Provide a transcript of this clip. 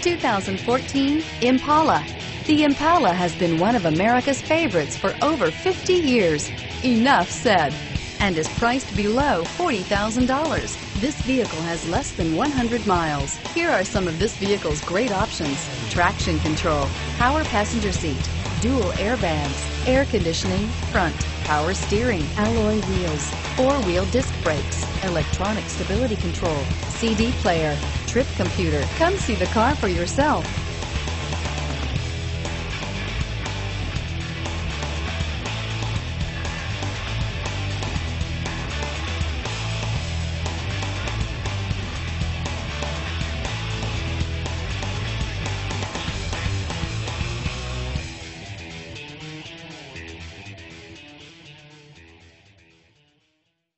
2014 Impala. The Impala has been one of America's favorites for over 50 years. Enough said. And is priced below $40,000. This vehicle has less than 100 miles. Here are some of this vehicle's great options: traction control, power passenger seat, dual airbags, air conditioning, front, power steering, alloy wheels, four-wheel disc brakes, electronic stability control, CD player, trip computer. Come see the car for yourself.